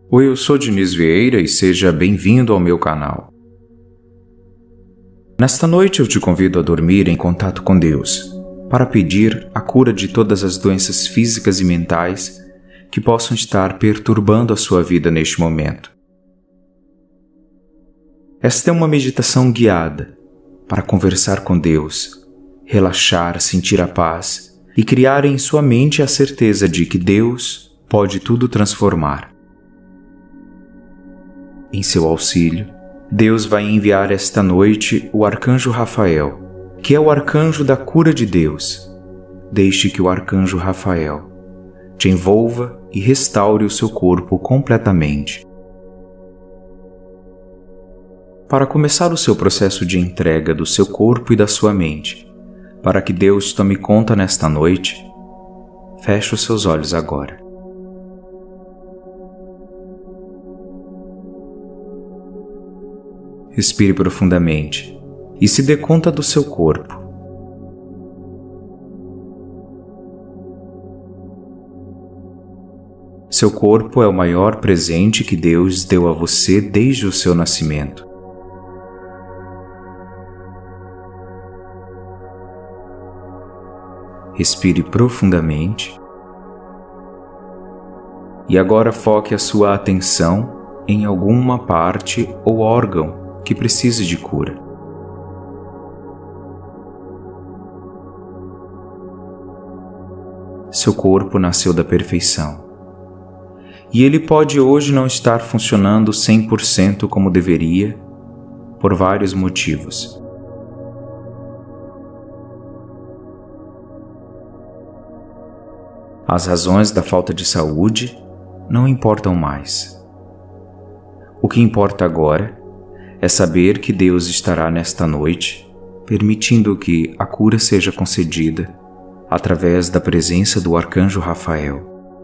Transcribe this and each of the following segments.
Oi, eu sou Diniz Vieira e seja bem-vindo ao meu canal. Nesta noite eu te convido a dormir em contato com Deus, para pedir a cura de todas as doenças físicas e mentais que possam estar perturbando a sua vida neste momento. Esta é uma meditação guiada para conversar com Deus, relaxar, sentir a paz e criar em sua mente a certeza de que Deus pode tudo transformar. Em seu auxílio, Deus vai enviar esta noite o arcanjo Rafael, que é o arcanjo da cura de Deus. Deixe que o arcanjo Rafael te envolva e restaure o seu corpo completamente. Para começar o seu processo de entrega do seu corpo e da sua mente, para que Deus tome conta nesta noite, feche os seus olhos agora. Respire profundamente e se dê conta do seu corpo. Seu corpo é o maior presente que Deus deu a você desde o seu nascimento. Respire profundamente e agora foque a sua atenção em alguma parte ou órgão que precise de cura. Seu corpo nasceu da perfeição e ele pode hoje não estar funcionando 100% como deveria por vários motivos. As razões da falta de saúde não importam mais. O que importa agora é saber que Deus estará nesta noite, permitindo que a cura seja concedida através da presença do arcanjo Rafael.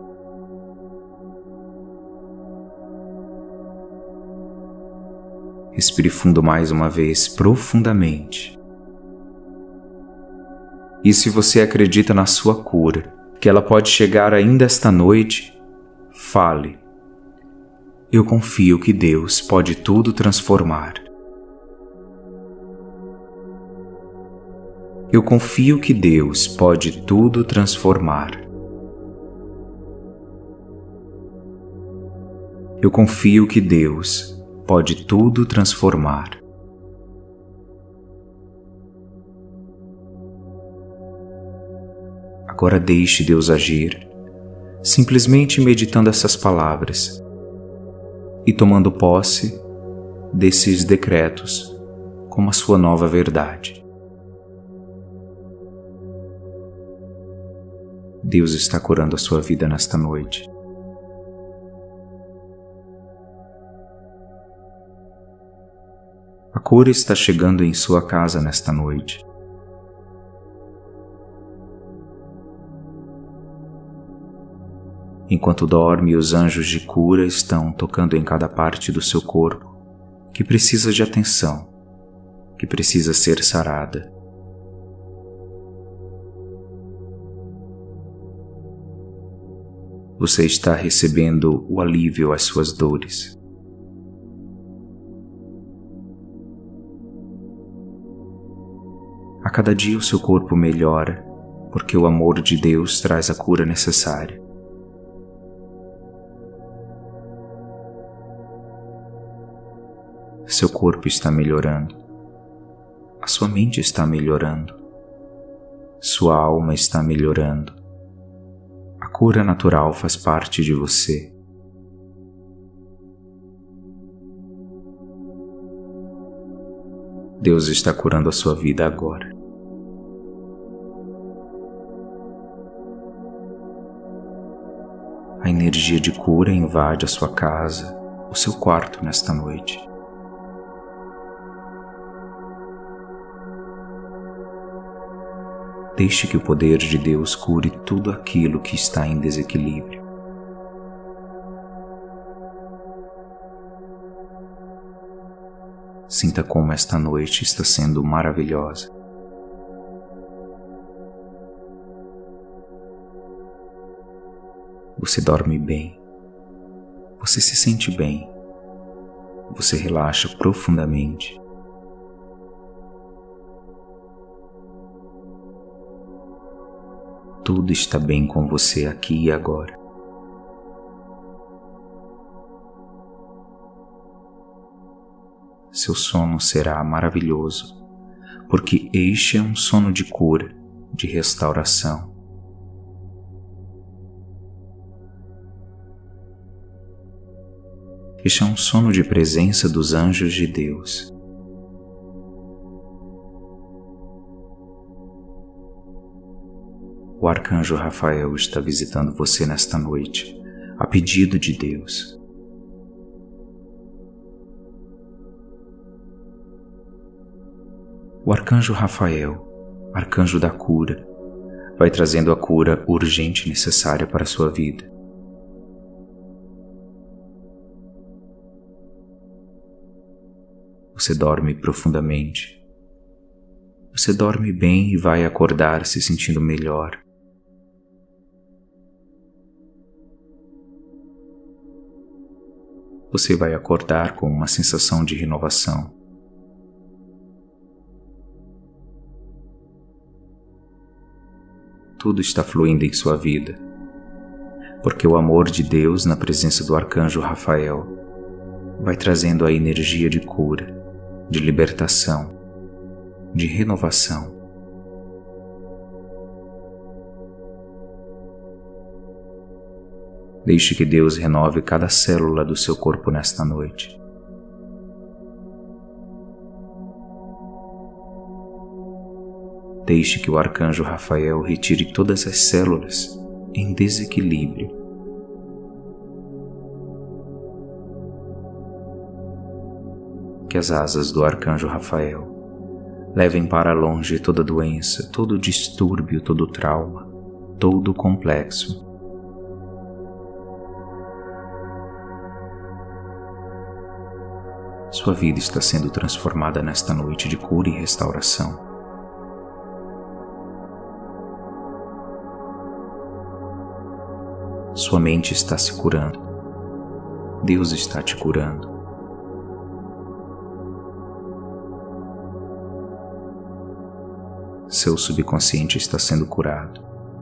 Respire fundo mais uma vez, profundamente. E se você acredita na sua cura, que ela pode chegar ainda esta noite, fale. Eu confio que Deus pode tudo transformar. Eu confio que Deus pode tudo transformar. Eu confio que Deus pode tudo transformar. Agora deixe Deus agir, simplesmente meditando essas palavras e tomando posse desses decretos como a sua nova verdade. Deus está curando a sua vida nesta noite. A cura está chegando em sua casa nesta noite. Enquanto dorme, os anjos de cura estão tocando em cada parte do seu corpo que precisa de atenção, que precisa ser sarada. Você está recebendo o alívio às suas dores. A cada dia o seu corpo melhora, porque o amor de Deus traz a cura necessária. Seu corpo está melhorando, a sua mente está melhorando, sua alma está melhorando. A cura natural faz parte de você. Deus está curando a sua vida agora. A energia de cura invade a sua casa, o seu quarto nesta noite. Deixe que o poder de Deus cure tudo aquilo que está em desequilíbrio. Sinta como esta noite está sendo maravilhosa. Você dorme bem. Você se sente bem. Você relaxa profundamente. Tudo está bem com você aqui e agora. Seu sono será maravilhoso, porque este é um sono de cura, de restauração. Este é um sono de presença dos anjos de Deus. O arcanjo Rafael está visitando você nesta noite, a pedido de Deus. O arcanjo Rafael, arcanjo da cura, vai trazendo a cura urgente e necessária para a sua vida. Você dorme profundamente. Você dorme bem e vai acordar se sentindo melhor. Você vai acordar com uma sensação de renovação. Tudo está fluindo em sua vida, porque o amor de Deus na presença do arcanjo Rafael vai trazendo a energia de cura, de libertação, de renovação. Deixe que Deus renove cada célula do seu corpo nesta noite. Deixe que o arcanjo Rafael retire todas as células em desequilíbrio. Que as asas do arcanjo Rafael levem para longe toda doença, todo distúrbio, todo trauma, todo complexo. Sua vida está sendo transformada nesta noite de cura e restauração. Sua mente está se curando. Deus está te curando. Seu subconsciente está sendo curado.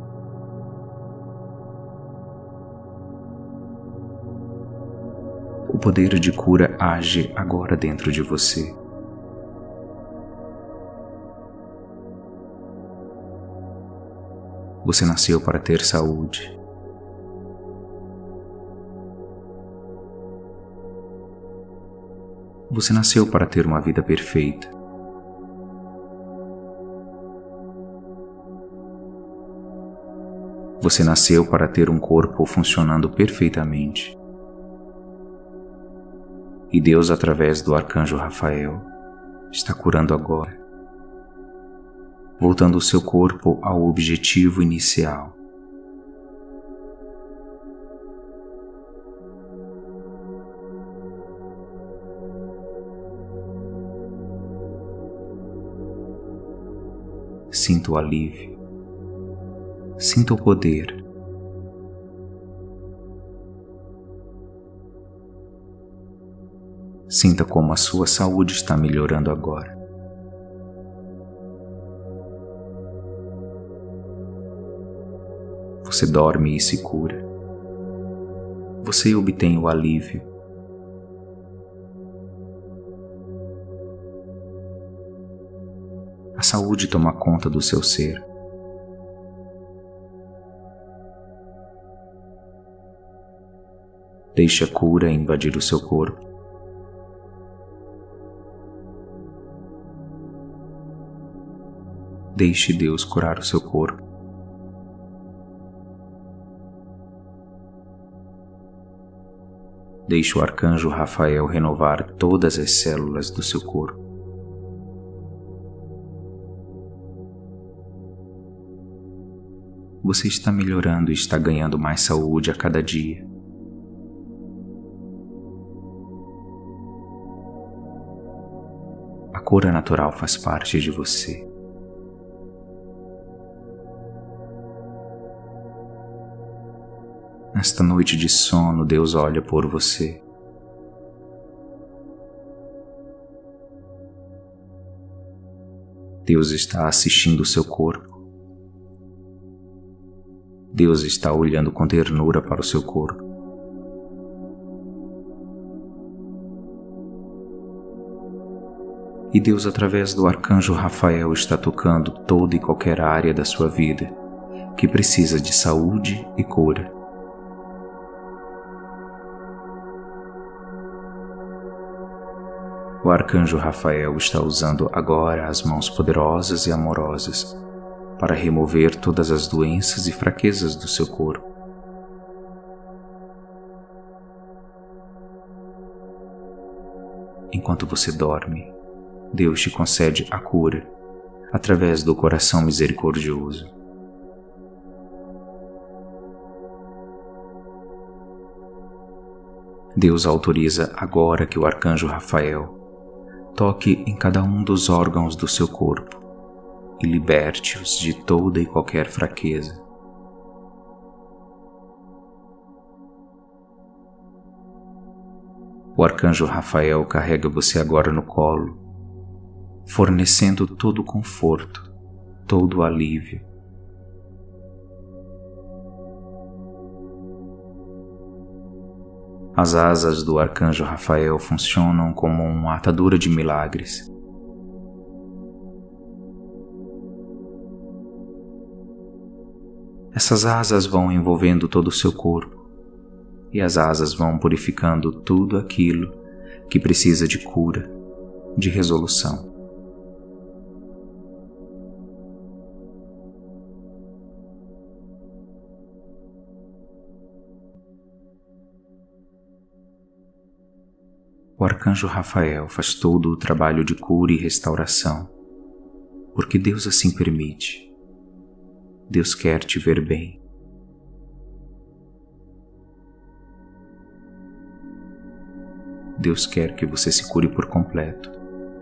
O poder de cura age agora dentro de você. Você nasceu para ter saúde. Você nasceu para ter uma vida perfeita. Você nasceu para ter um corpo funcionando perfeitamente. E Deus, através do arcanjo Rafael, está curando agora, voltando o seu corpo ao objetivo inicial. Sinta o alívio, sinta o poder. Sinta como a sua saúde está melhorando agora. Você dorme e se cura. Você obtém o alívio. A saúde toma conta do seu ser. Deixe a cura invadir o seu corpo. Deixe Deus curar o seu corpo. Deixe o arcanjo Rafael renovar todas as células do seu corpo. Você está melhorando e está ganhando mais saúde a cada dia. A cura natural faz parte de você. nesta noite de sono, Deus olha por você. Deus está assistindo o seu corpo. Deus está olhando com ternura para o seu corpo. E Deus, através do arcanjo Rafael, está tocando toda e qualquer área da sua vida que precisa de saúde e cura. O arcanjo Rafael está usando agora as mãos poderosas e amorosas para remover todas as doenças e fraquezas do seu corpo. Enquanto você dorme, Deus te concede a cura através do coração misericordioso. Deus autoriza agora que o arcanjo Rafael toque em cada um dos órgãos do seu corpo e liberte-os de toda e qualquer fraqueza. O arcanjo Rafael carrega você agora no colo, fornecendo todo o conforto, todo o alívio. As asas do arcanjo Rafael funcionam como uma atadura de milagres. Essas asas vão envolvendo todo o seu corpo, e as asas vão purificando tudo aquilo que precisa de cura, de resolução. O arcanjo Rafael faz todo o trabalho de cura e restauração, porque Deus assim permite. Deus quer te ver bem. Deus quer que você se cure por completo.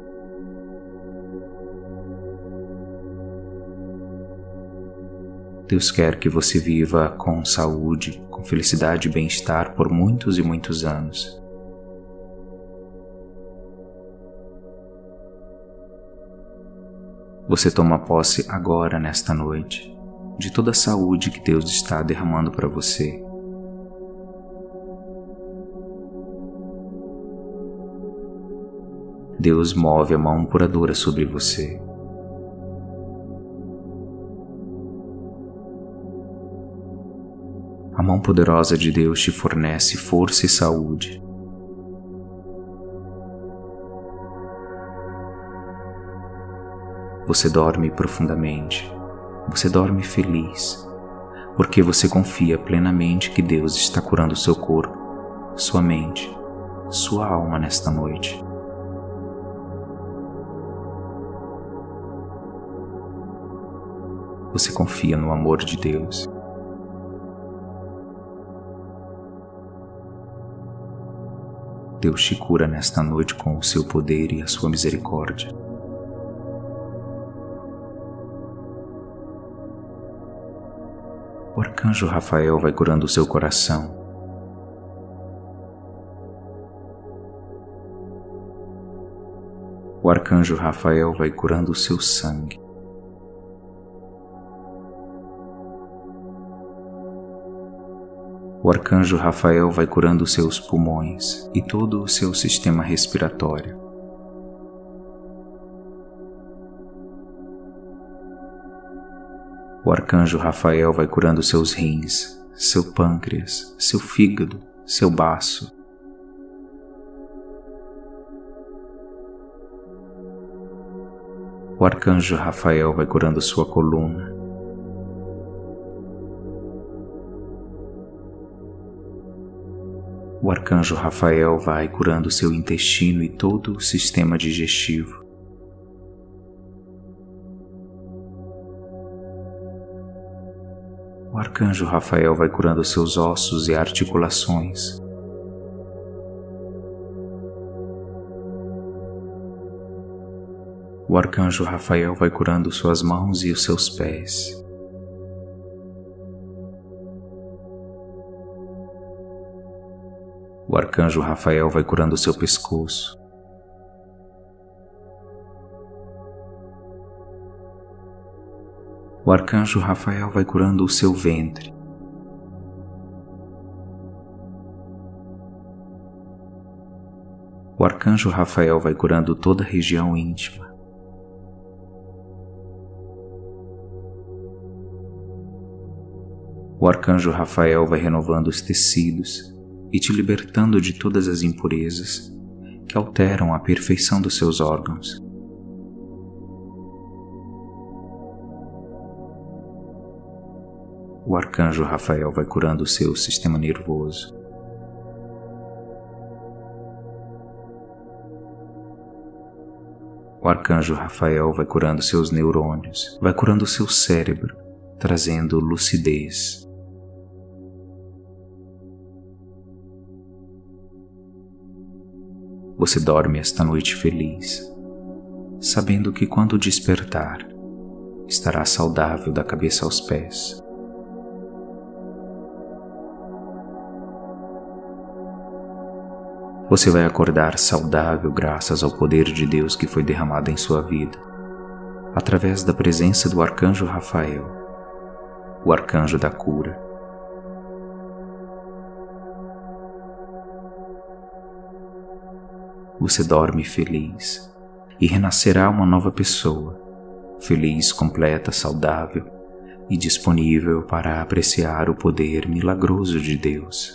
Deus quer que você viva com saúde, com felicidade e bem-estar por muitos e muitos anos. Você toma posse agora, nesta noite, de toda a saúde que Deus está derramando para você. Deus move a mão curadora sobre você. A mão poderosa de Deus te fornece força e saúde. Você dorme profundamente, você dorme feliz, porque você confia plenamente que Deus está curando seu corpo, sua mente, sua alma nesta noite. Você confia no amor de Deus. Deus te cura nesta noite com o seu poder e a sua misericórdia. O arcanjo Rafael vai curando o seu coração. O arcanjo Rafael vai curando o seu sangue. O arcanjo Rafael vai curando os seus pulmões e todo o seu sistema respiratório. O arcanjo Rafael vai curando seus rins, seu pâncreas, seu fígado, seu baço. O arcanjo Rafael vai curando sua coluna. O arcanjo Rafael vai curando seu intestino e todo o sistema digestivo. O arcanjo Rafael vai curando seus ossos e articulações. O arcanjo Rafael vai curando suas mãos e os seus pés. O arcanjo Rafael vai curando o seu pescoço. O arcanjo Rafael vai curando o seu ventre. O arcanjo Rafael vai curando toda a região íntima. O arcanjo Rafael vai renovando os tecidos e te libertando de todas as impurezas que alteram a perfeição dos seus órgãos. O arcanjo Rafael vai curando o seu sistema nervoso. O arcanjo Rafael vai curando seus neurônios, vai curando o seu cérebro, trazendo lucidez. Você dorme esta noite feliz, sabendo que quando despertar, estará saudável da cabeça aos pés. Você vai acordar saudável graças ao poder de Deus que foi derramado em sua vida, através da presença do arcanjo Rafael, o arcanjo da cura. Você dorme feliz e renascerá uma nova pessoa, feliz, completa, saudável e disponível para apreciar o poder milagroso de Deus.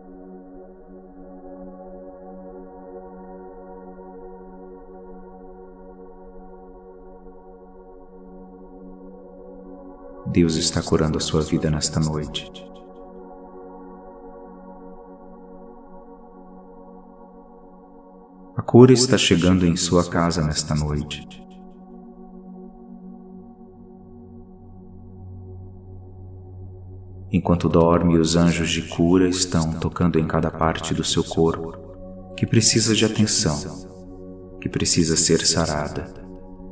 Deus está curando a sua vida nesta noite. A cura está chegando em sua casa nesta noite. Enquanto dorme, os anjos de cura estão tocando em cada parte do seu corpo que precisa de atenção, que precisa ser sarada.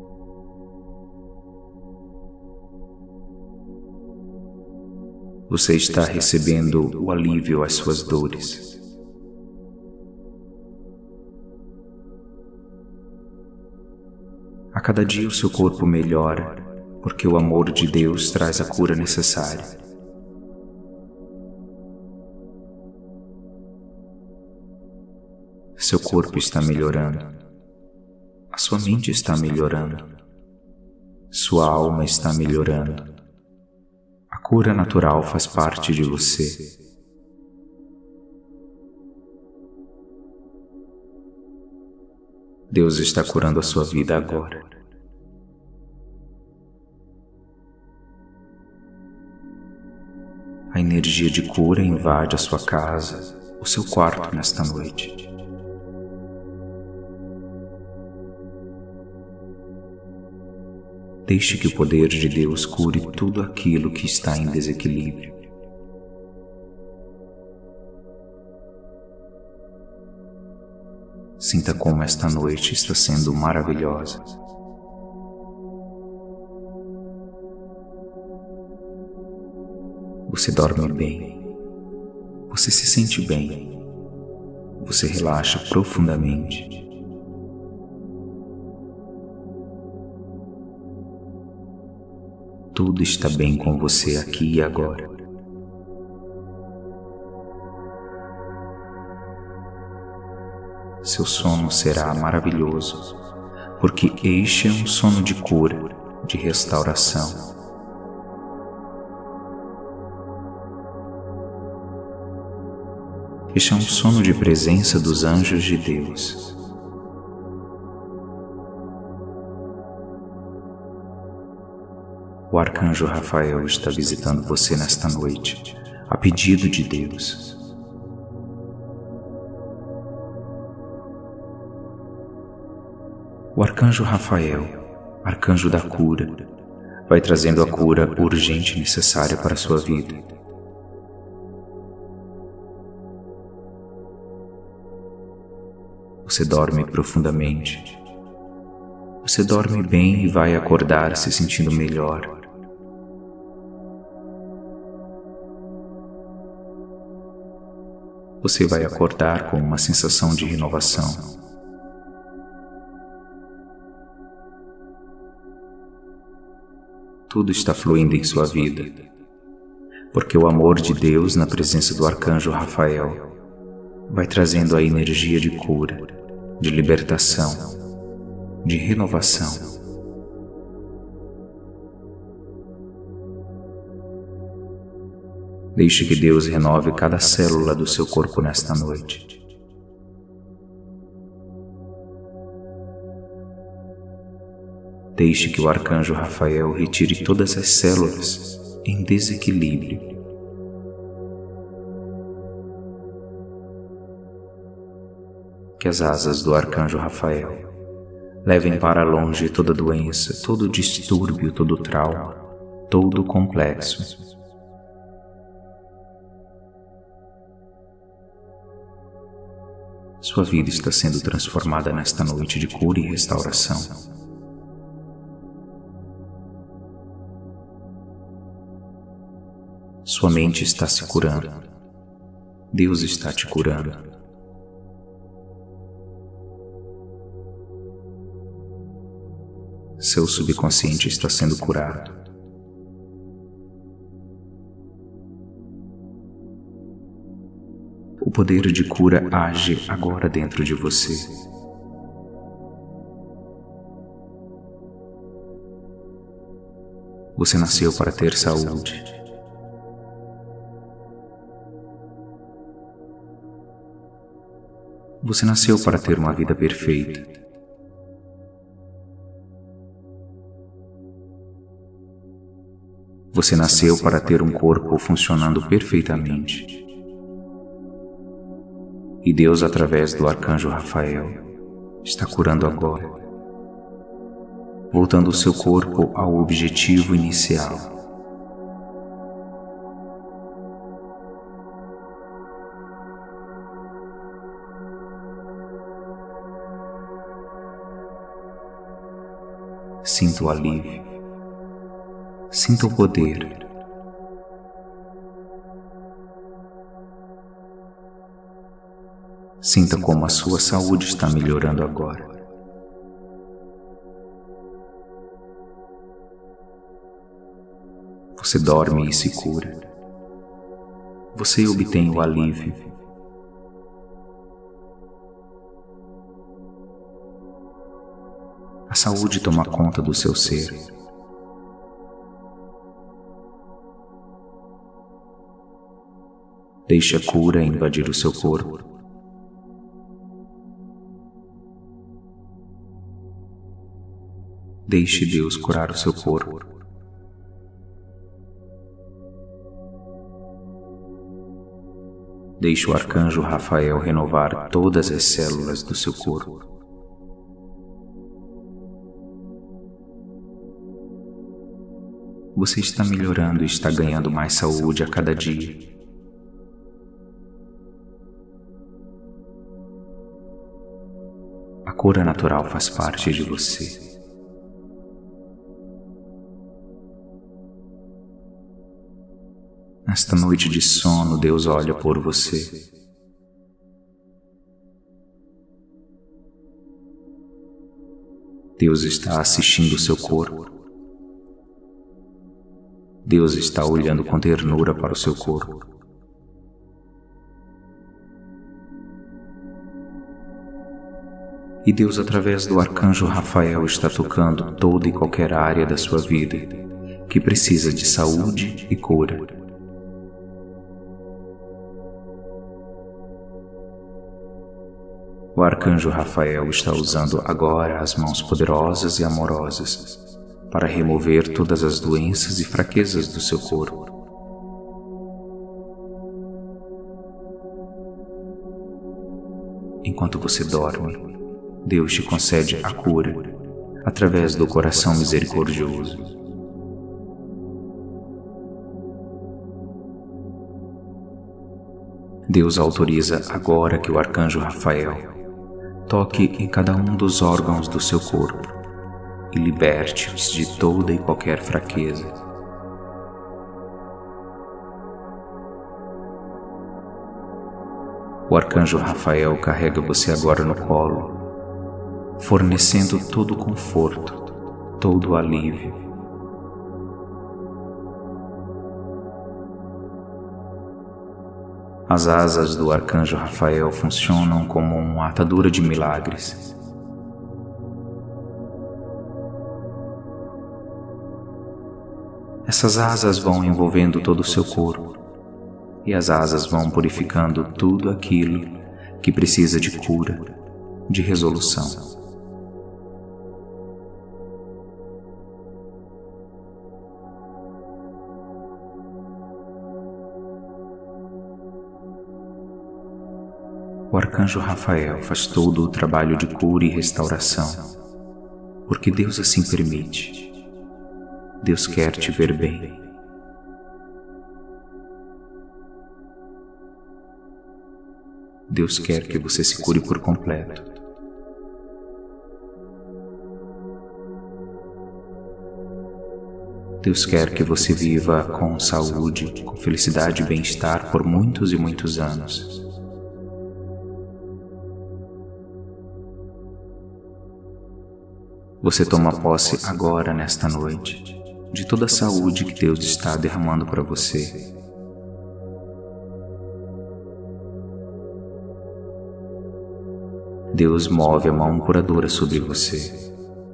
Você está recebendo o alívio às suas dores. A cada dia o seu corpo melhora, porque o amor de Deus traz a cura necessária. Seu corpo está melhorando. A sua mente está melhorando. Sua alma está melhorando. A cura natural faz parte de você. Deus está curando a sua vida agora. A energia de cura invade a sua casa, o seu quarto nesta noite. Deixe que o poder de Deus cure tudo aquilo que está em desequilíbrio. Sinta como esta noite está sendo maravilhosa. Você dorme bem. Você se sente bem. Você relaxa profundamente. Tudo está bem com você aqui e agora. Seu sono será maravilhoso, porque este é um sono de cura, de restauração. Este é um sono de presença dos anjos de Deus. O arcanjo Rafael está visitando você nesta noite, a pedido de Deus. O arcanjo Rafael, arcanjo da cura, vai trazendo a cura urgente e necessária para a sua vida. Você dorme profundamente. Você dorme bem e vai acordar se sentindo melhor. você vai acordar com uma sensação de renovação. Tudo está fluindo em sua vida, porque o amor de Deus na presença do arcanjo Rafael vai trazendo a energia de cura, de libertação, de renovação. Deixe que Deus renove cada célula do seu corpo nesta noite. Deixe que o arcanjo Rafael retire todas as células em desequilíbrio. Que as asas do arcanjo Rafael levem para longe toda doença, todo distúrbio, todo trauma, todo complexo. Sua vida está sendo transformada nesta noite de cura e restauração. Sua mente está se curando. Deus está te curando. Seu subconsciente está sendo curado. O poder de cura age agora dentro de você. Você nasceu para ter saúde. Você nasceu para ter uma vida perfeita. Você nasceu para ter um corpo funcionando perfeitamente. E Deus, através do arcanjo Rafael, está curando agora, voltando o seu corpo ao objetivo inicial. Sinta o alívio, sinta o poder. Sinta como a sua saúde está melhorando agora. Você dorme e se cura. Você obtém o alívio. A saúde toma conta do seu ser. Deixe a cura invadir o seu corpo. Deixe Deus curar o seu corpo. Deixe o arcanjo Rafael renovar todas as células do seu corpo. Você está melhorando e está ganhando mais saúde a cada dia. A cura natural faz parte de você. Nesta noite de sono, Deus olha por você. Deus está assistindo o seu corpo. Deus está olhando com ternura para o seu corpo. E Deus, através do arcanjo Rafael, está tocando toda e qualquer área da sua vida que precisa de saúde e cura. O arcanjo Rafael está usando agora as mãos poderosas e amorosas para remover todas as doenças e fraquezas do seu corpo. Enquanto você dorme, Deus te concede a cura através do coração misericordioso. Deus autoriza agora que o arcanjo Rafael toque em cada um dos órgãos do seu corpo e liberte-os de toda e qualquer fraqueza. O arcanjo Rafael carrega você agora no colo, fornecendo todo o conforto, todo o alívio. As asas do arcanjo Rafael funcionam como uma atadura de milagres. Essas asas vão envolvendo todo o seu corpo, e as asas vão purificando tudo aquilo que precisa de cura, de resolução. O arcanjo Rafael faz todo o trabalho de cura e restauração, porque Deus assim permite. Deus quer te ver bem. Deus quer que você se cure por completo. Deus quer que você viva com saúde, com felicidade e bem-estar por muitos e muitos anos. Você toma posse agora, nesta noite, de toda a saúde que Deus está derramando para você. Deus move a mão curadora sobre você.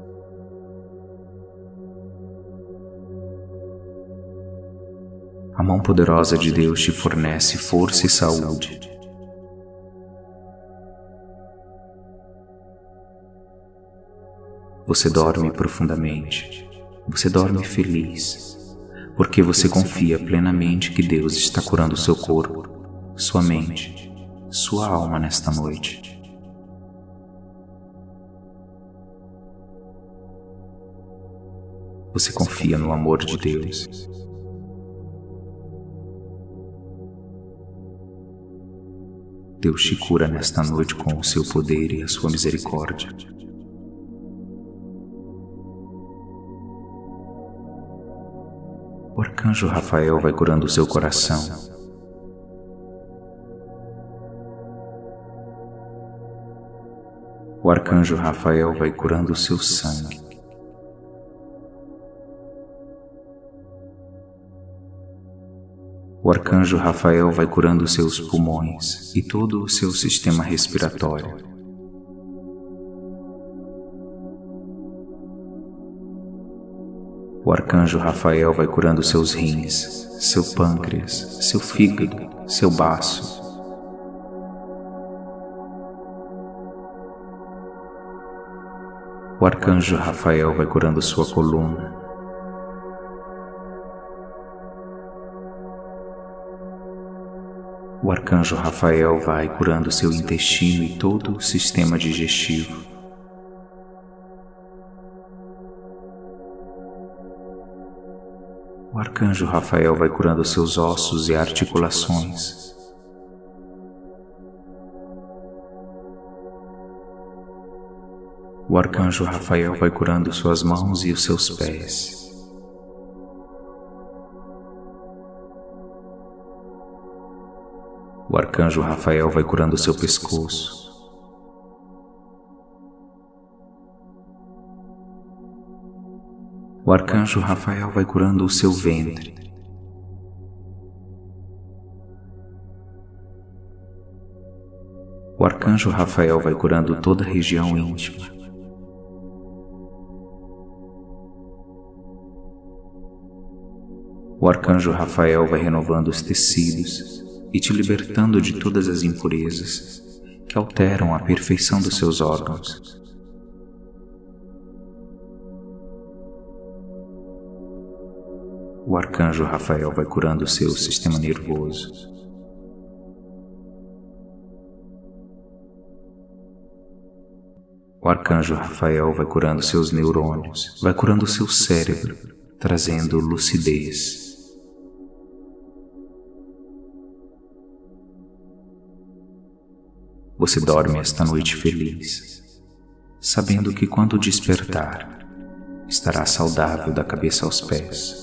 A mão poderosa de Deus te fornece força e saúde. Você dorme profundamente, você dorme feliz, porque você confia plenamente que Deus está curando seu corpo, sua mente, sua alma nesta noite. Você confia no amor de Deus. Deus te cura nesta noite com o seu poder e a sua misericórdia. O arcanjo Rafael vai curando o seu coração. O arcanjo Rafael vai curando o seu sangue. O arcanjo Rafael vai curando os seus pulmões e todo o seu sistema respiratório. O arcanjo Rafael vai curando seus rins, seu pâncreas, seu fígado, seu baço. O arcanjo Rafael vai curando sua coluna. O arcanjo Rafael vai curando seu intestino e todo o sistema digestivo. O arcanjo Rafael vai curando seus ossos e articulações. O arcanjo Rafael vai curando suas mãos e os seus pés. O arcanjo Rafael vai curando seu pescoço. O arcanjo Rafael vai curando o seu ventre. O arcanjo Rafael vai curando toda a região íntima. O arcanjo Rafael vai renovando os tecidos e te libertando de todas as impurezas que alteram a perfeição dos seus órgãos. O arcanjo Rafael vai curando o seu sistema nervoso. O arcanjo Rafael vai curando seus neurônios, vai curando o seu cérebro, trazendo lucidez. Você dorme esta noite feliz, sabendo que quando despertar, estará saudável da cabeça aos pés.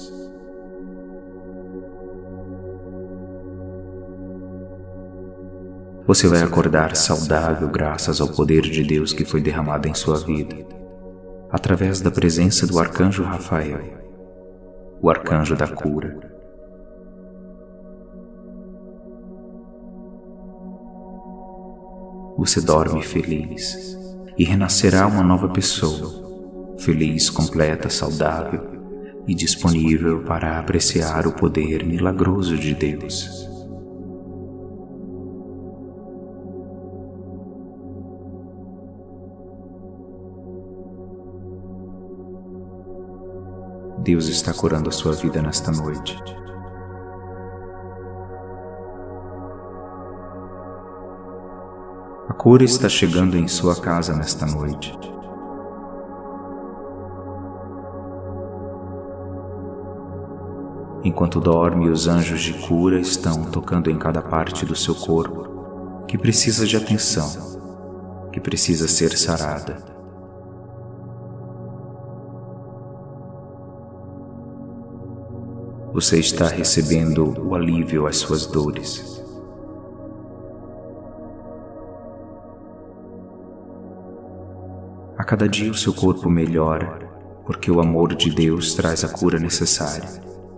Você vai acordar saudável graças ao poder de Deus que foi derramado em sua vida, através da presença do Arcanjo Rafael, o Arcanjo da cura. Você dorme feliz e renascerá uma nova pessoa, feliz, completa, saudável e disponível para apreciar o poder milagroso de Deus. Deus está curando a sua vida nesta noite. A cura está chegando em sua casa nesta noite. Enquanto dorme, os anjos de cura estão tocando em cada parte do seu corpo que precisa de atenção, que precisa ser sarada. Você está recebendo o alívio às suas dores. A cada dia o seu corpo melhora, porque o amor de Deus traz a cura necessária.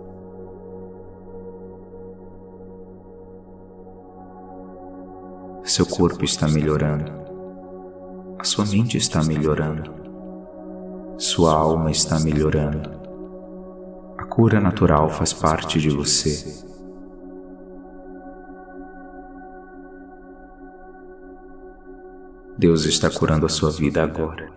Seu corpo está melhorando. A sua mente está melhorando. Sua alma está melhorando. A cura natural faz parte de você. Deus está curando a sua vida agora.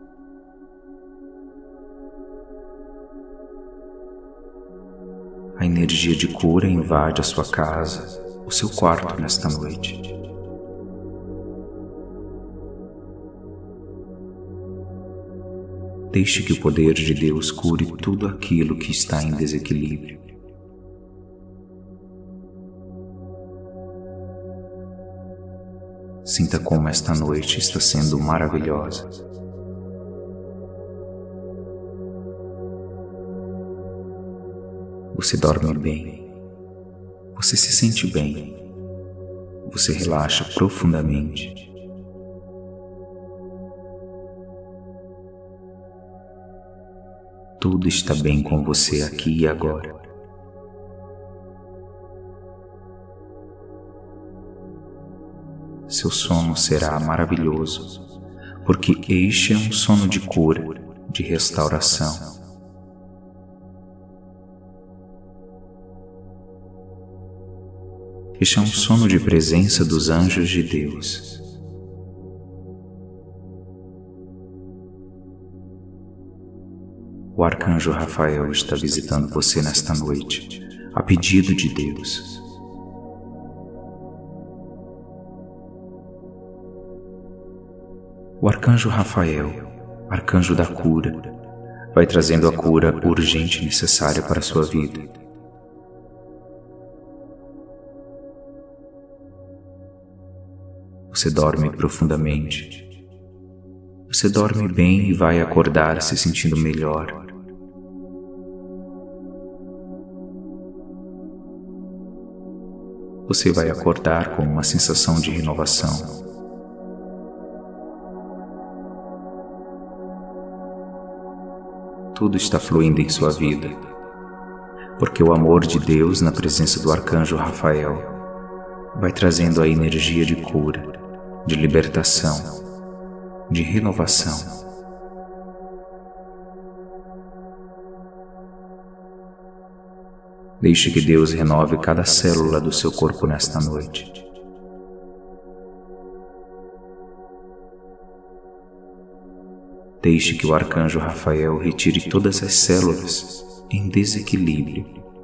A energia de cura invade a sua casa, o seu quarto nesta noite. Deixe que o poder de Deus cure tudo aquilo que está em desequilíbrio. Sinta como esta noite está sendo maravilhosa. Você dorme bem. Você se sente bem. Você relaxa profundamente. Tudo está bem com você aqui e agora. Seu sono será maravilhoso, porque este é um sono de cura, de restauração. Este é um sono de presença dos anjos de Deus. O Arcanjo Rafael está visitando você nesta noite, a pedido de Deus. O Arcanjo Rafael, Arcanjo da cura, vai trazendo a cura urgente e necessária para a sua vida. Você dorme profundamente. Você dorme bem e vai acordar se sentindo melhor. Você vai acordar com uma sensação de renovação. Tudo está fluindo em sua vida, porque o amor de Deus na presença do Arcanjo Rafael vai trazendo a energia de cura, de libertação, de renovação. Deixe que Deus renove cada célula do seu corpo nesta noite. Deixe que o Arcanjo Rafael retire todas as células em desequilíbrio.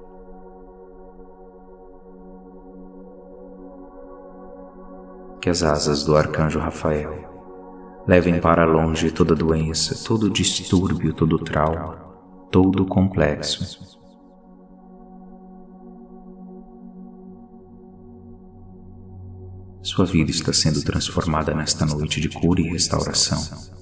Que as asas do Arcanjo Rafael levem para longe toda doença, todo distúrbio, todo trauma, todo complexo. Sua vida está sendo transformada nesta noite de cura e restauração.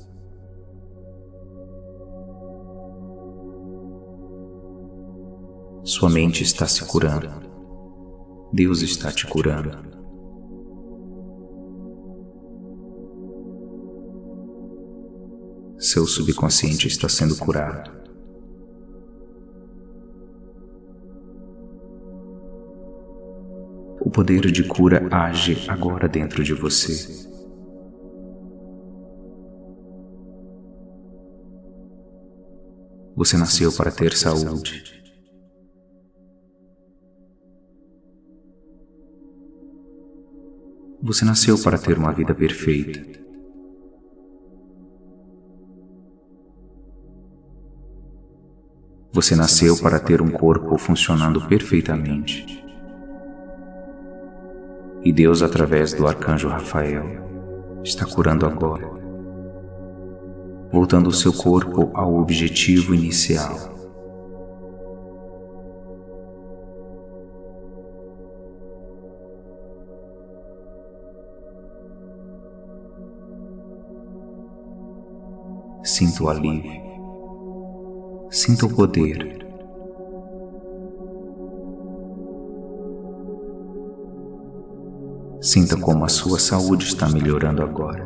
Sua mente está se curando. Deus está te curando. seu subconsciente está sendo curado. O poder de cura age agora dentro de você. Você nasceu para ter saúde. Você nasceu para ter uma vida perfeita. Você nasceu para ter um corpo funcionando perfeitamente. E Deus, através do arcanjo Rafael, está curando agora, voltando o seu corpo ao objetivo inicial. Sinta o alívio. Sinta o poder. Sinta como a sua saúde está melhorando agora.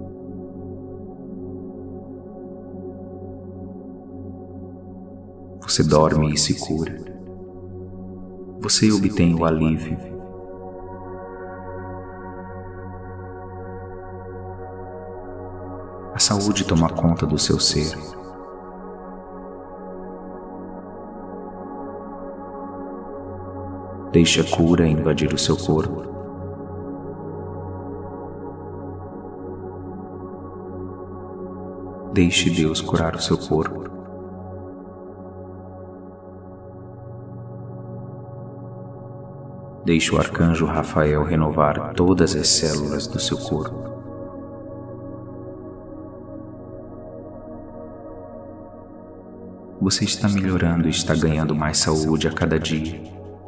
Você dorme e se cura. Você obtém o alívio. A saúde toma conta do seu ser. Deixe a cura invadir o seu corpo. Deixe Deus curar o seu corpo. Deixe o arcanjo Rafael renovar todas as células do seu corpo. Você está melhorando e está ganhando mais saúde a cada dia.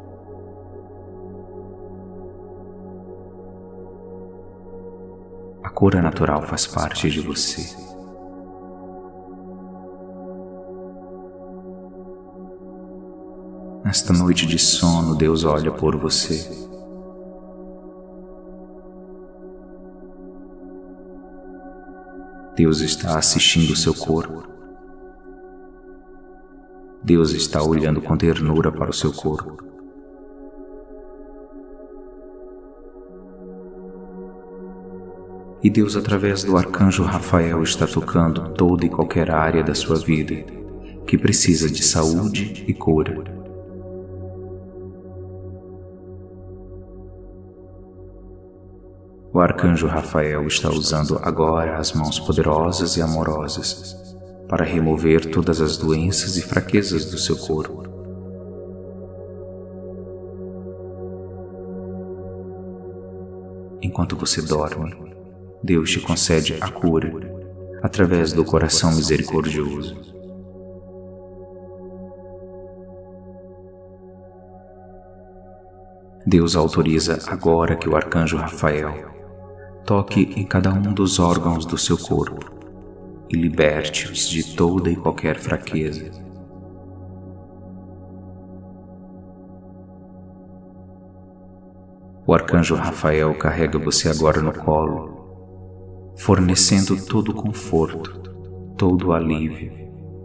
A cura natural faz parte de você. Nesta noite de sono, Deus olha por você. Deus está assistindo o seu corpo. Deus está olhando com ternura para o seu corpo. E Deus, através do arcanjo Rafael, está tocando toda e qualquer área da sua vida que precisa de saúde e cura. O arcanjo Rafael está usando agora as mãos poderosas e amorosas para remover todas as doenças e fraquezas do seu corpo. Enquanto você dorme, Deus te concede a cura através do coração misericordioso. Deus autoriza agora que o arcanjo Rafael toque em cada um dos órgãos do seu corpo e liberte-os de toda e qualquer fraqueza. O arcanjo Rafael carrega você agora no colo, fornecendo todo o conforto, todo o alívio.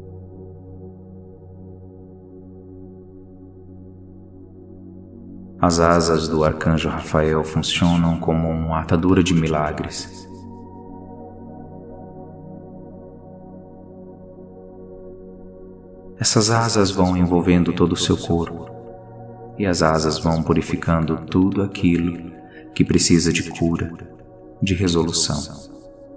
As asas do arcanjo Rafael funcionam como uma atadura de milagres. Essas asas vão envolvendo todo o seu corpo, e as asas vão purificando tudo aquilo que precisa de cura, de resolução.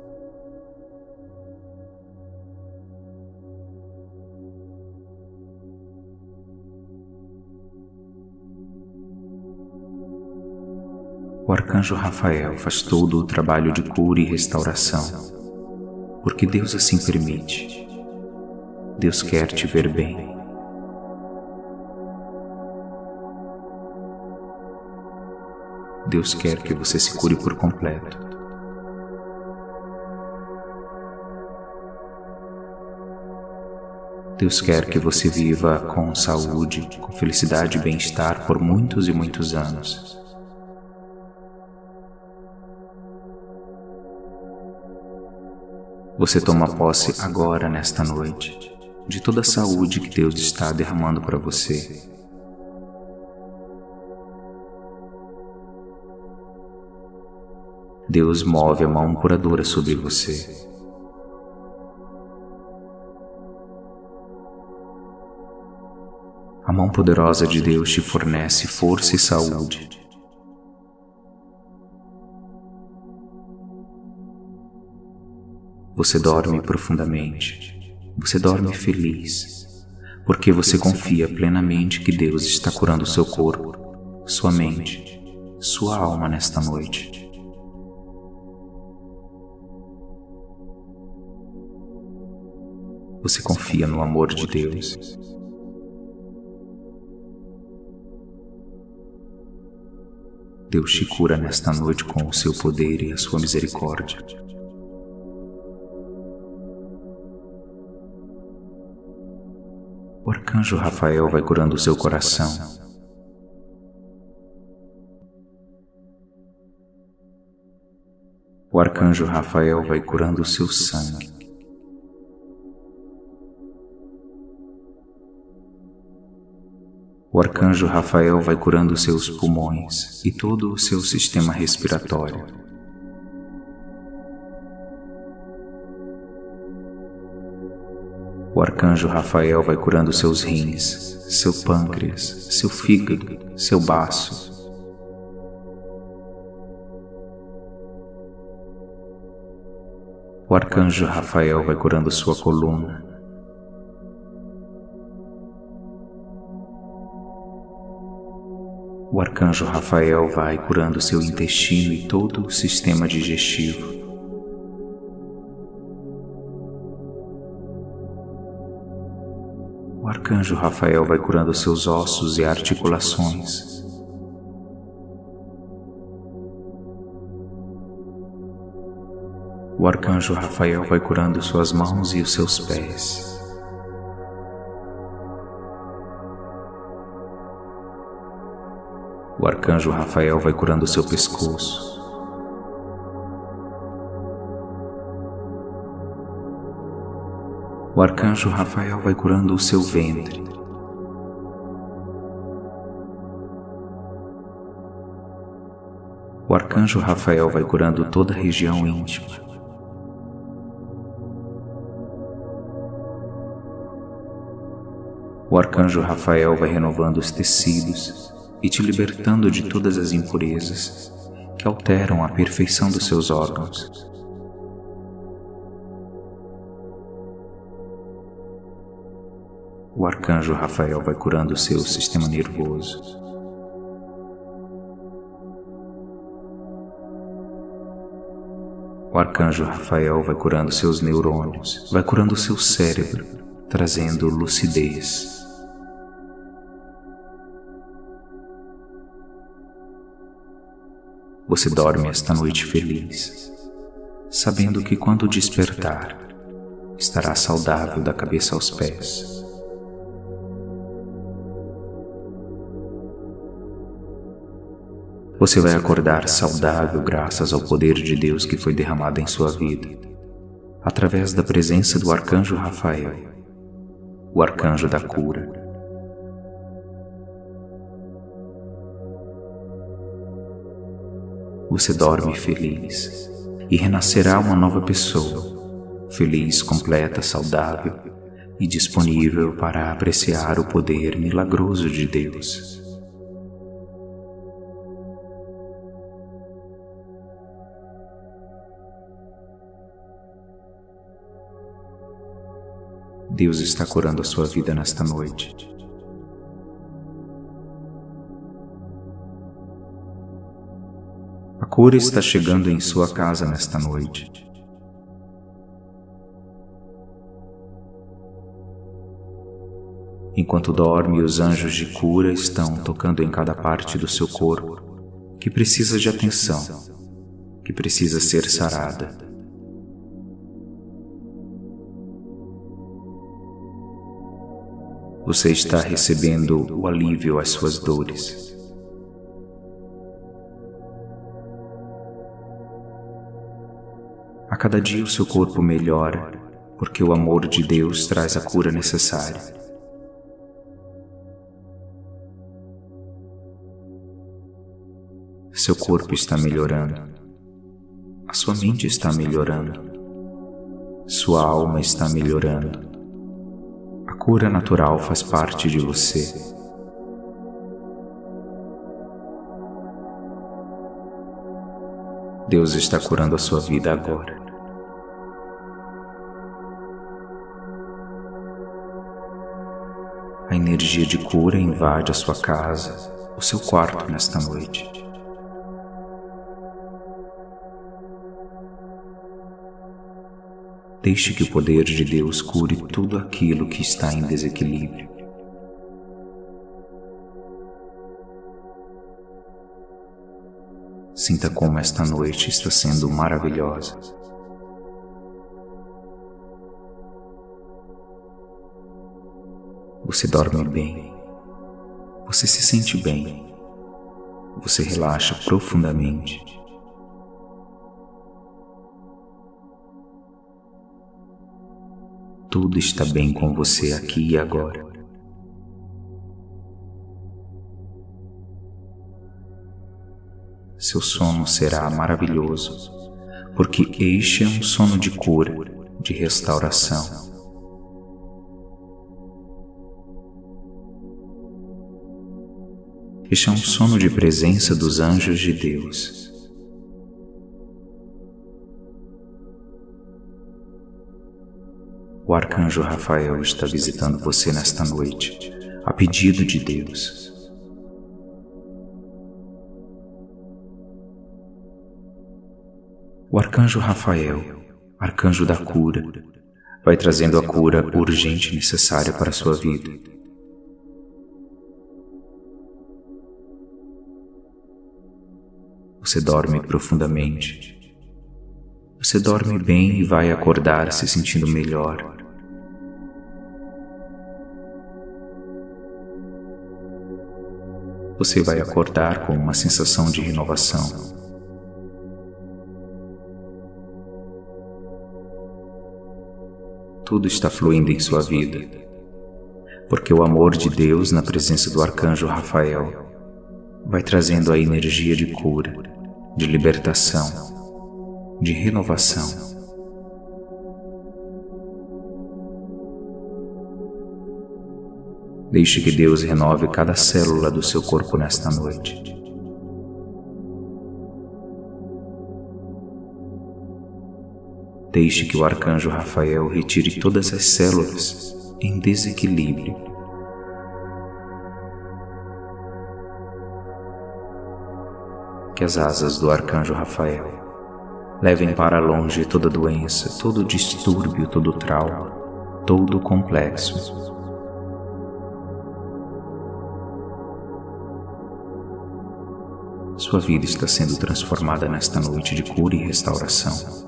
O arcanjo Rafael faz todo o trabalho de cura e restauração, porque Deus assim permite. Deus quer te ver bem. Deus quer que você se cure por completo. Deus quer que você viva com saúde, com felicidade e bem-estar por muitos e muitos anos. Você toma posse agora, nesta noite, de toda a saúde que Deus está derramando para você. Deus move a mão curadora sobre você. A mão poderosa de Deus te fornece força e saúde. Você dorme profundamente. Você dorme feliz, porque você confia plenamente que Deus está curando seu corpo, sua mente, sua alma nesta noite. Você confia no amor de Deus. Deus te cura nesta noite com o seu poder e a sua misericórdia. O arcanjo Rafael vai curando o seu coração. O arcanjo Rafael vai curando o seu sangue. O arcanjo Rafael vai curando os seus pulmões e todo o seu sistema respiratório. O arcanjo Rafael vai curando seus rins, seu pâncreas, seu fígado, seu baço. O arcanjo Rafael vai curando sua coluna. O arcanjo Rafael vai curando seu intestino e todo o sistema digestivo. O arcanjo Rafael vai curando seus ossos e articulações. O arcanjo Rafael vai curando suas mãos e os seus pés. O arcanjo Rafael vai curando seu pescoço. O arcanjo Rafael vai curando o seu ventre. O arcanjo Rafael vai curando toda a região íntima. O arcanjo Rafael vai renovando os tecidos e te libertando de todas as impurezas que alteram a perfeição dos seus órgãos. O arcanjo Rafael vai curando o seu sistema nervoso. O arcanjo Rafael vai curando seus neurônios, vai curando o seu cérebro, trazendo lucidez. Você dorme esta noite feliz, sabendo que quando despertar, estará saudável da cabeça aos pés. Você vai acordar saudável graças ao poder de Deus que foi derramado em sua vida, através da presença do arcanjo Rafael, o arcanjo da cura. Você dorme feliz e renascerá uma nova pessoa, feliz, completa, saudável e disponível para apreciar o poder milagroso de Deus. Deus está curando a sua vida nesta noite. A cura está chegando em sua casa nesta noite. Enquanto dorme, os anjos de cura estão tocando em cada parte do seu corpo que precisa de atenção, que precisa ser sarada. Você está recebendo o alívio às suas dores. A cada dia o seu corpo melhora, porque o amor de Deus traz a cura necessária. Seu corpo está melhorando. A sua mente está melhorando. Sua alma está melhorando. A cura natural faz parte de você. Deus está curando a sua vida agora. A energia de cura invade a sua casa, o seu quarto nesta noite. Deixe que o poder de Deus cure tudo aquilo que está em desequilíbrio. Sinta como esta noite está sendo maravilhosa. Você dorme bem. Você se sente bem. Você relaxa profundamente. Tudo está bem com você aqui e agora. Seu sono será maravilhoso, porque este é um sono de cura, de restauração. Este é um sono de presença dos anjos de Deus. O arcanjo Rafael está visitando você nesta noite, a pedido de Deus. O arcanjo Rafael, arcanjo da cura, vai trazendo a cura urgente e necessária para a sua vida. Você dorme profundamente. Você dorme bem e vai acordar se sentindo melhor. Você vai acordar com uma sensação de renovação. Tudo está fluindo em sua vida, porque o amor de Deus na presença do arcanjo Rafael vai trazendo a energia de cura, de libertação, de renovação. Deixe que Deus renove cada célula do seu corpo nesta noite. Deixe que o arcanjo Rafael retire todas as células em desequilíbrio. Que as asas do arcanjo Rafael levem para longe toda doença, todo distúrbio, todo trauma, todo complexo. Sua vida está sendo transformada nesta noite de cura e restauração.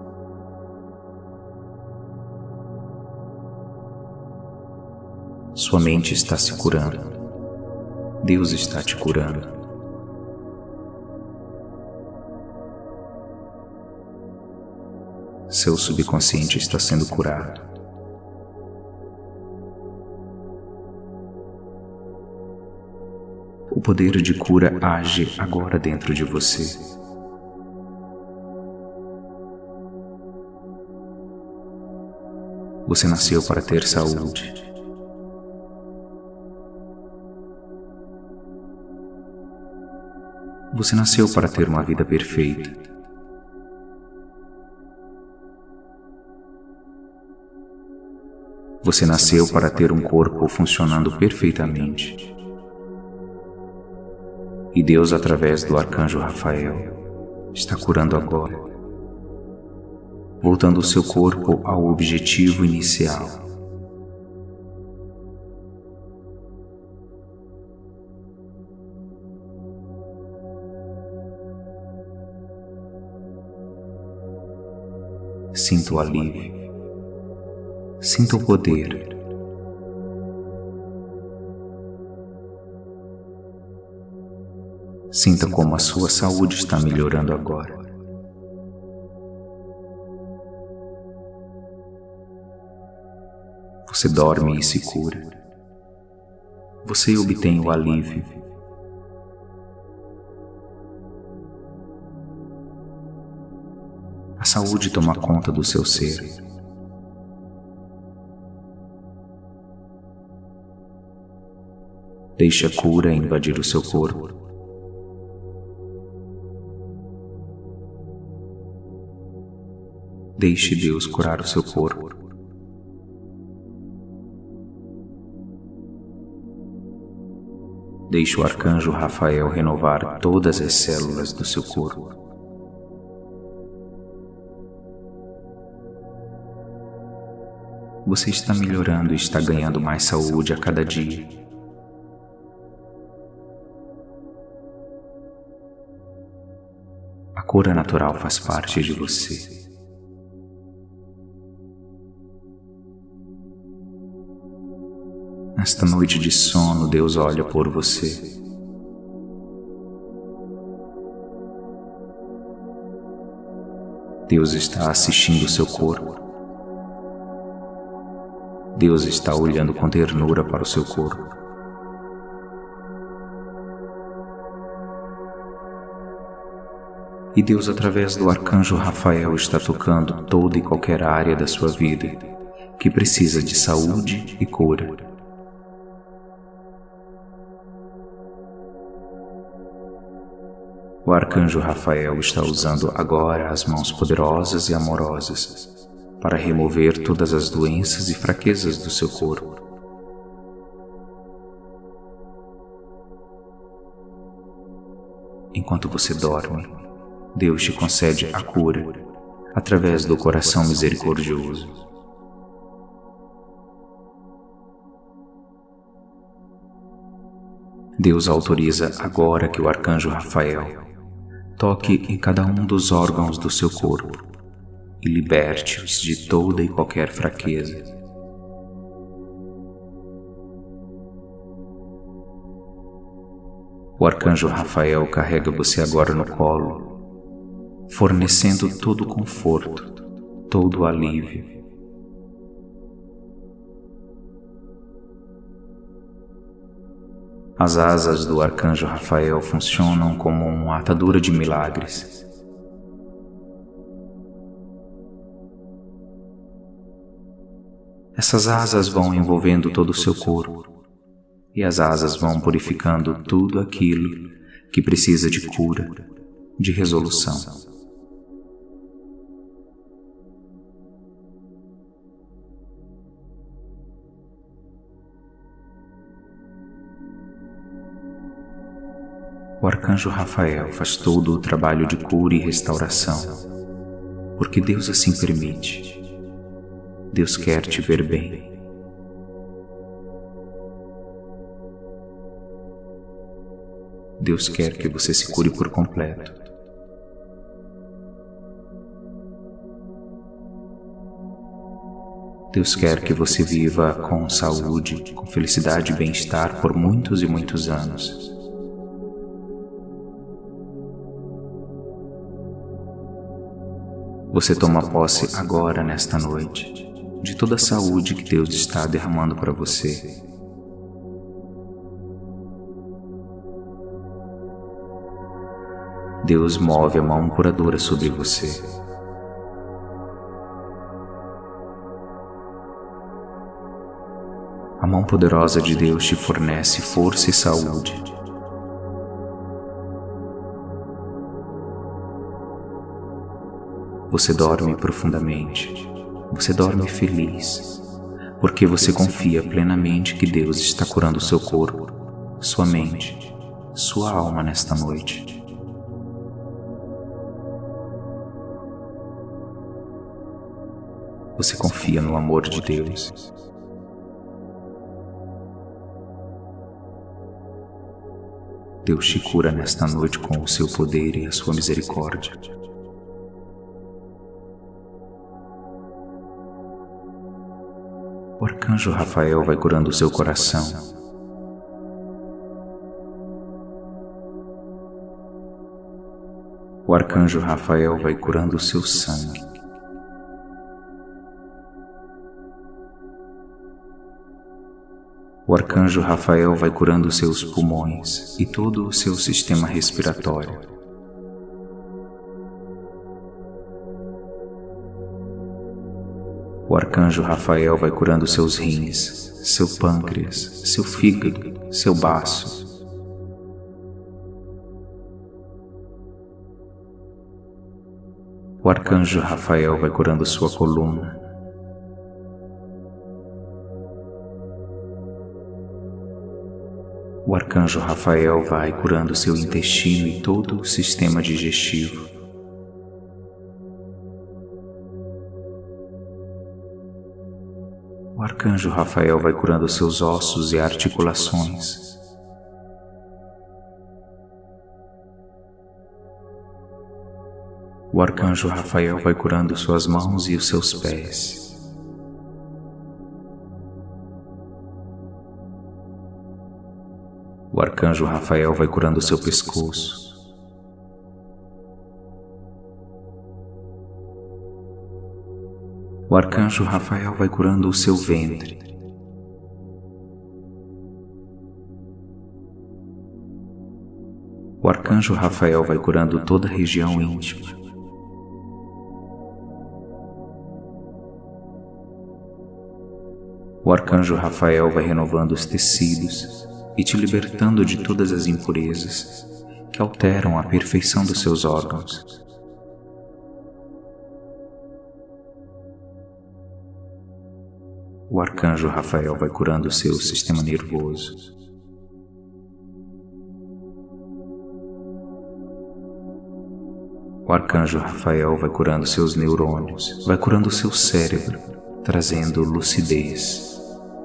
Sua mente está se curando. Deus está te curando. Seu subconsciente está sendo curado. O poder de cura age agora dentro de você. Você nasceu para ter saúde. Você nasceu para ter uma vida perfeita. Você nasceu para ter um corpo funcionando perfeitamente. E Deus, através do arcanjo Rafael, está curando agora, voltando o seu corpo ao objetivo inicial. Sinta o alívio. Sinta o poder. Sinta como a sua saúde está melhorando agora. Você dorme e se cura. Você obtém o alívio. A saúde toma conta do seu ser. Deixe a cura invadir o seu corpo. Deixe Deus curar o seu corpo. Deixe o arcanjo Rafael renovar todas as células do seu corpo. Você está melhorando e está ganhando mais saúde a cada dia. A cura natural faz parte de você. Nesta noite de sono, Deus olha por você. Deus está assistindo o seu corpo. Deus está olhando com ternura para o seu corpo. E Deus, através do arcanjo Rafael, está tocando toda e qualquer área da sua vida que precisa de saúde e cura. O arcanjo Rafael está usando agora as mãos poderosas e amorosas para remover todas as doenças e fraquezas do seu corpo. Enquanto você dorme, Deus te concede a cura através do coração misericordioso. Deus autoriza agora que o arcanjo Rafael toque em cada um dos órgãos do seu corpo e liberte-os de toda e qualquer fraqueza. O arcanjo Rafael carrega você agora no colo, fornecendo todo o conforto, todo o alívio. As asas do arcanjo Rafael funcionam como uma atadura de milagres. Essas asas vão envolvendo todo o seu corpo, e as asas vão purificando tudo aquilo que precisa de cura, de resolução. O arcanjo Rafael faz todo o trabalho de cura e restauração, porque Deus assim permite. Deus quer te ver bem. Deus quer que você se cure por completo. Deus quer que você viva com saúde, com felicidade e bem-estar por muitos e muitos anos. Você toma posse agora, nesta noite, de toda a saúde que Deus está derramando para você. Deus move a mão curadora sobre você. A mão poderosa de Deus te fornece força e saúde. Você dorme profundamente, você dorme feliz, porque você confia plenamente que Deus está curando seu corpo, sua mente, sua alma nesta noite. Você confia no amor de Deus. Deus te cura nesta noite com o seu poder e a sua misericórdia. O arcanjo Rafael vai curando o seu coração. O arcanjo Rafael vai curando o seu sangue. O arcanjo Rafael vai curando seus pulmões e todo o seu sistema respiratório. O arcanjo Rafael vai curando seus rins, seu pâncreas, seu fígado, seu baço. O arcanjo Rafael vai curando sua coluna. O arcanjo Rafael vai curando seu intestino e todo o sistema digestivo. O arcanjo Rafael vai curando seus ossos e articulações. O arcanjo Rafael vai curando suas mãos e os seus pés. O arcanjo Rafael vai curando seu pescoço. O arcanjo Rafael vai curando o seu ventre. O arcanjo Rafael vai curando toda a região íntima. O arcanjo Rafael vai renovando os tecidos e te libertando de todas as impurezas que alteram a perfeição dos seus órgãos. O arcanjo Rafael vai curando o seu sistema nervoso. O arcanjo Rafael vai curando seus neurônios, vai curando o seu cérebro, trazendo lucidez.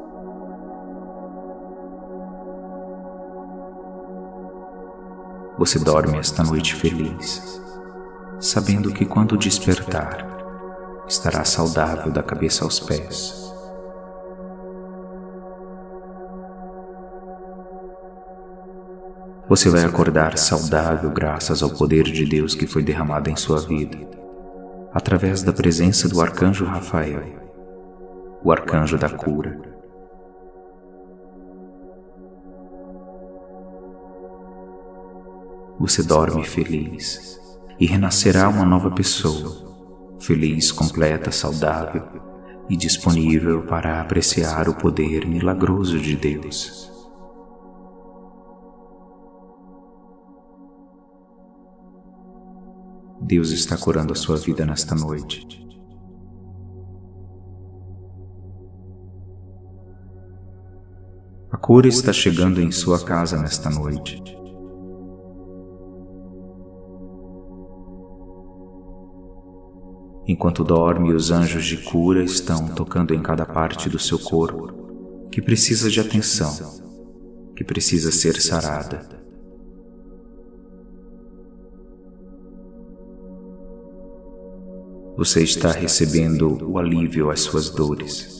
Você dorme esta noite feliz, sabendo que quando despertar, estará saudável da cabeça aos pés. Você vai acordar saudável graças ao poder de Deus que foi derramado em sua vida, através da presença do arcanjo Rafael, o arcanjo da cura. Você dorme feliz e renascerá uma nova pessoa, feliz, completa, saudável e disponível para apreciar o poder milagroso de Deus. Deus está curando a sua vida nesta noite. A cura está chegando em sua casa nesta noite. Enquanto dorme, os anjos de cura estão tocando em cada parte do seu corpo, que precisa de atenção, que precisa ser sarada. Você está recebendo o alívio às suas dores.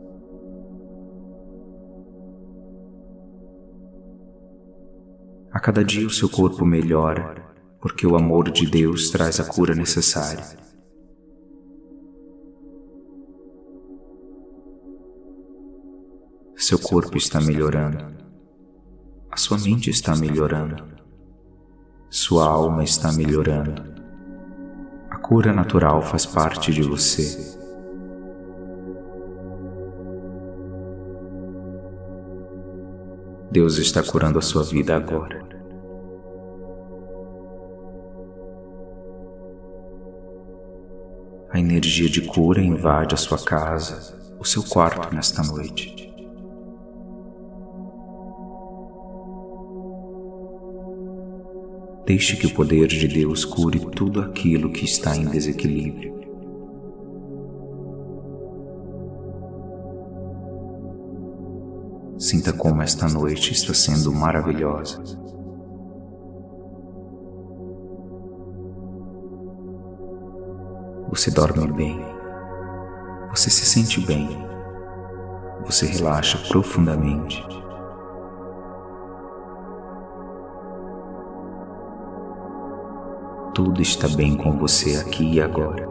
A cada dia o seu corpo melhora, porque o amor de Deus traz a cura necessária. Seu corpo está melhorando, a sua mente está melhorando, sua alma está melhorando. A cura natural faz parte de você. Deus está curando a sua vida agora. A energia de cura invade a sua casa, o seu quarto nesta noite. Deixe que o poder de Deus cure tudo aquilo que está em desequilíbrio. Sinta como esta noite está sendo maravilhosa. Você dorme bem. Você se sente bem. Você relaxa profundamente. Tudo está bem com você aqui e agora.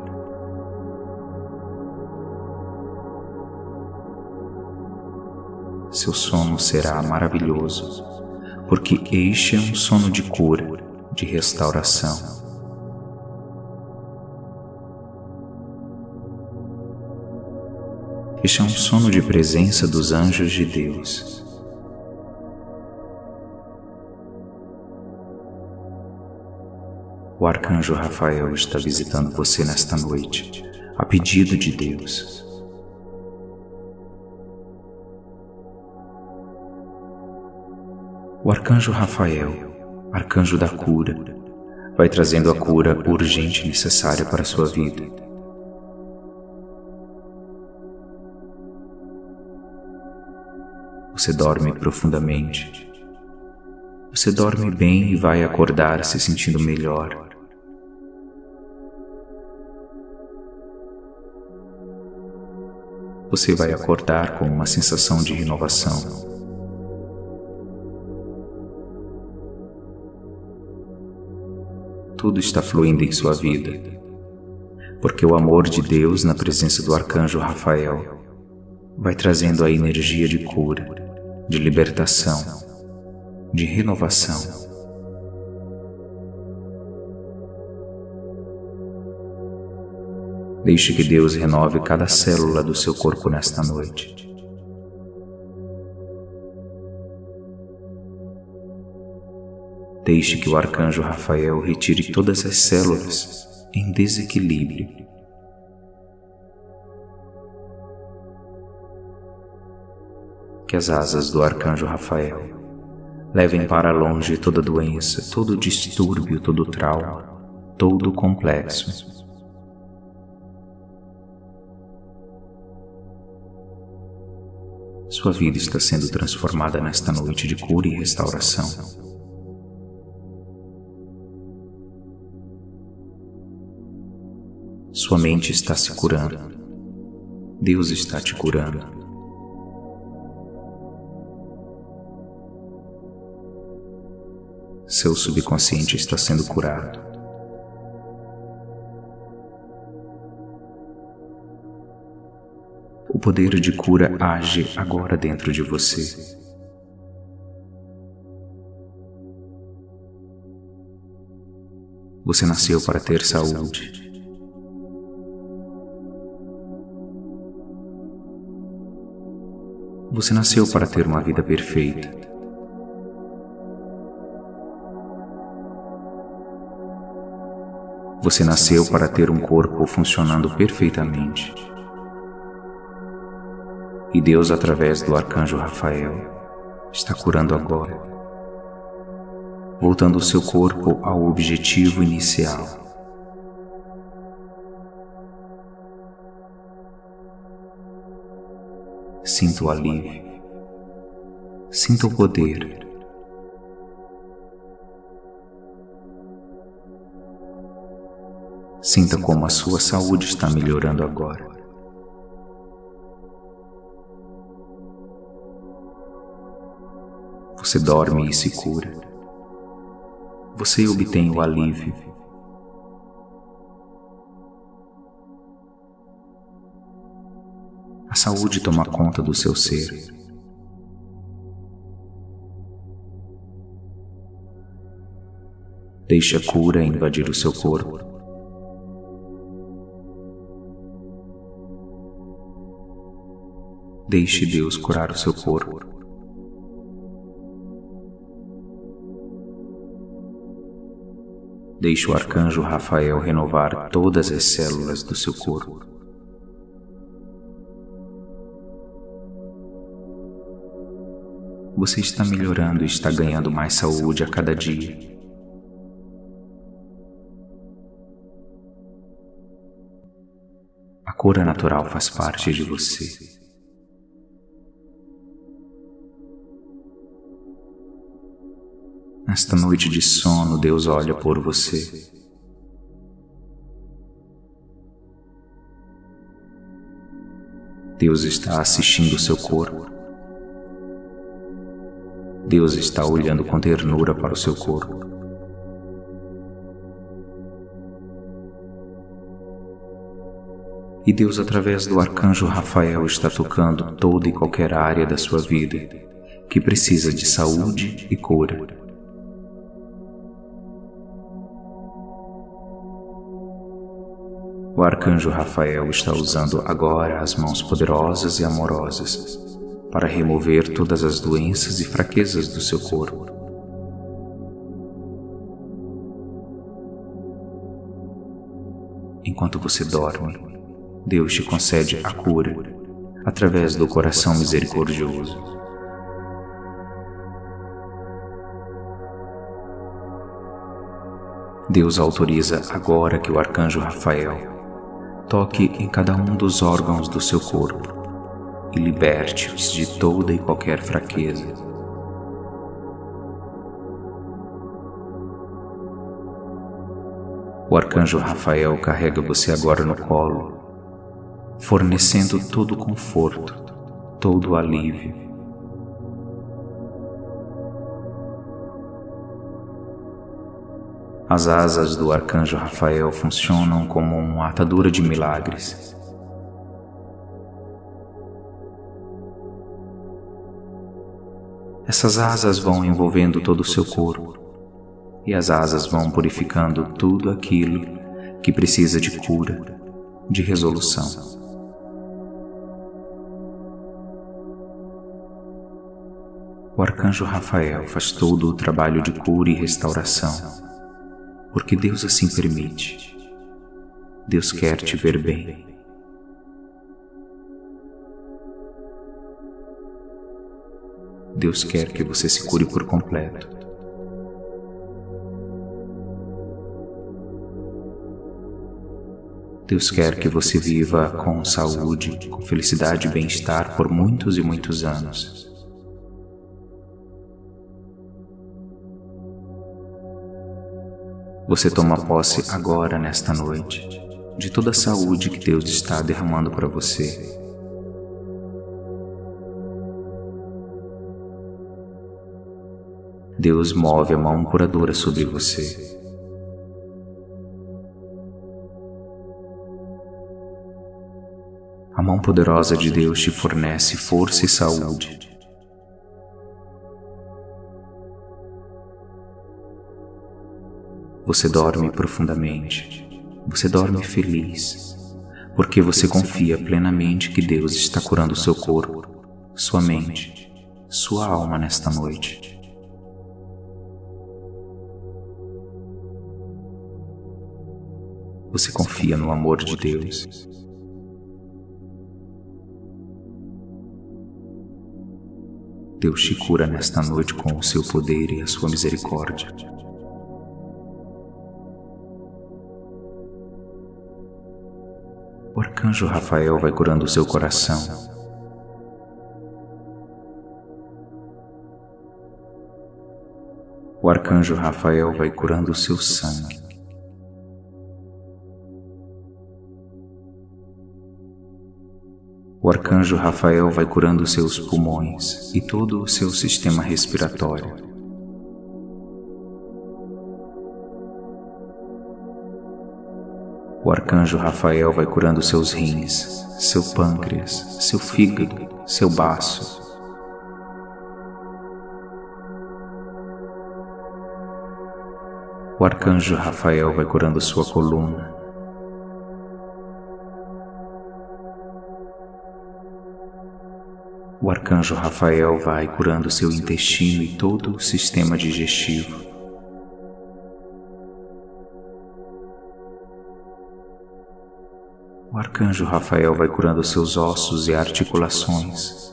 seu sono será maravilhoso, porque este é um sono de cura, de restauração. Este é um sono de presença dos anjos de Deus. O arcanjo Rafael está visitando você nesta noite, a pedido de Deus. O arcanjo Rafael, arcanjo da cura, vai trazendo a cura urgente e necessária para a sua vida. Você dorme profundamente. Você dorme bem e vai acordar se sentindo melhor. Você vai acordar com uma sensação de renovação. Tudo está fluindo em sua vida, porque o amor de Deus na presença do arcanjo Rafael vai trazendo a energia de cura, de libertação, de renovação. Deixe que Deus renove cada célula do seu corpo nesta noite. Deixe que o arcanjo Rafael retire todas as células em desequilíbrio. Que as asas do arcanjo Rafael levem para longe toda doença, todo distúrbio, todo trauma, todo complexo. Sua vida está sendo transformada nesta noite de cura e restauração. Sua mente está se curando. Deus está te curando. Seu subconsciente está sendo curado. O poder de cura age agora dentro de você. Você nasceu para ter saúde. Você nasceu para ter uma vida perfeita. Você nasceu para ter um corpo funcionando perfeitamente. E Deus, através do arcanjo Rafael, está curando agora, voltando o seu corpo ao objetivo inicial. Sinta o alívio, sinta o poder. Sinta como a sua saúde está melhorando agora. Você dorme e se cura. Você obtém o alívio. A saúde toma conta do seu ser. Deixe a cura invadir o seu corpo. Deixe Deus curar o seu corpo. Deixe o arcanjo Rafael renovar todas as células do seu corpo. Você está melhorando e está ganhando mais saúde a cada dia. A cura natural faz parte de você. Nesta noite de sono, Deus olha por você. Deus está assistindo o seu corpo. Deus está olhando com ternura para o seu corpo. E Deus, através do arcanjo Rafael, está tocando toda e qualquer área da sua vida que precisa de saúde e cura. O arcanjo Rafael está usando agora as mãos poderosas e amorosas para remover todas as doenças e fraquezas do seu corpo. Enquanto você dorme, Deus te concede a cura através do coração misericordioso. Deus autoriza agora que o arcanjo Rafael toque em cada um dos órgãos do seu corpo e liberte-os de toda e qualquer fraqueza. O arcanjo Rafael carrega você agora no colo, fornecendo todo o conforto, todo o alívio. As asas do arcanjo Rafael funcionam como uma atadura de milagres. Essas asas vão envolvendo todo o seu corpo, e as asas vão purificando tudo aquilo que precisa de cura, de resolução. O arcanjo Rafael faz todo o trabalho de cura e restauração, porque Deus assim permite. Deus quer te ver bem. Deus quer que você se cure por completo. Deus quer que você viva com saúde, com felicidade e bem-estar por muitos e muitos anos. Você toma posse agora, nesta noite, de toda a saúde que Deus está derramando para você. Deus move a mão curadora sobre você. A mão poderosa de Deus te fornece força e saúde. Você dorme profundamente, você dorme feliz, porque você confia plenamente que Deus está curando seu corpo, sua mente, sua alma nesta noite. Você confia no amor de Deus. Deus te cura nesta noite com o seu poder e a sua misericórdia. O arcanjo Rafael vai curando o seu coração. O arcanjo Rafael vai curando o seu sangue. O arcanjo Rafael vai curando os seus pulmões e todo o seu sistema respiratório. O arcanjo Rafael vai curando seus rins, seu pâncreas, seu fígado, seu baço. O arcanjo Rafael vai curando sua coluna. O arcanjo Rafael vai curando seu intestino e todo o sistema digestivo. O arcanjo Rafael vai curando seus ossos e articulações.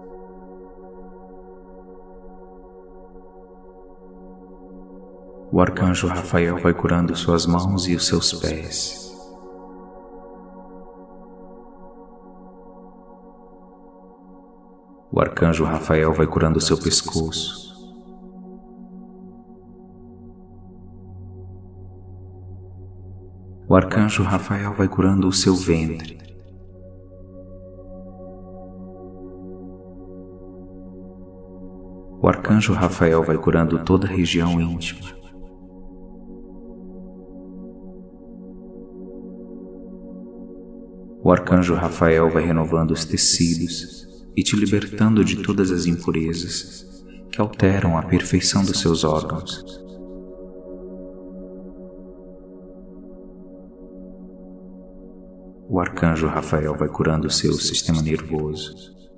O arcanjo Rafael vai curando suas mãos e os seus pés. O arcanjo Rafael vai curando seu pescoço. O arcanjo Rafael vai curando o seu ventre. O arcanjo Rafael vai curando toda a região íntima. O arcanjo Rafael vai renovando os tecidos e te libertando de todas as impurezas que alteram a perfeição dos seus órgãos. O arcanjo Rafael vai curando o seu sistema nervoso.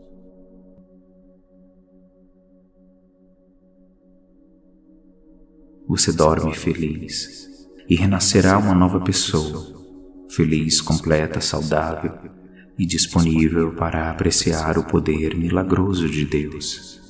Você dorme feliz e renascerá uma nova pessoa, feliz, completa, saudável e disponível para apreciar o poder milagroso de Deus.